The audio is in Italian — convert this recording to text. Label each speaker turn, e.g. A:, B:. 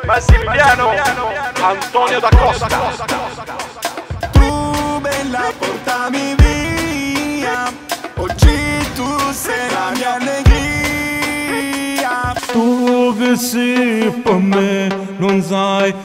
A: Massimiliano Antonio da Costa.
B: Tu bella portami via, oggi tu sei la mia allegria.
C: Tu che sei per me non sai